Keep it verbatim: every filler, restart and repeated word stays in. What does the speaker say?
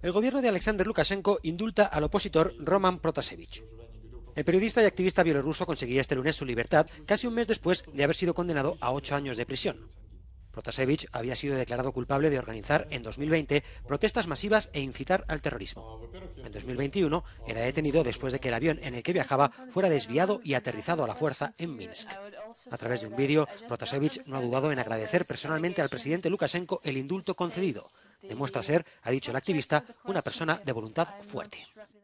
El gobierno de Alexander Lukashenko indulta al opositor Roman Protasevich. El periodista y activista bielorruso conseguía este lunes su libertad casi un mes después de haber sido condenado a ocho años de prisión. Protasevich había sido declarado culpable de organizar en dos mil veinte protestas masivas e incitar al terrorismo. En dos mil veintiuno era detenido después de que el avión en el que viajaba fuera desviado y aterrizado a la fuerza en Minsk. A través de un vídeo, Protasevich no ha dudado en agradecer personalmente al presidente Lukashenko el indulto concedido. Demuestra ser, ha dicho el activista, una persona de voluntad fuerte.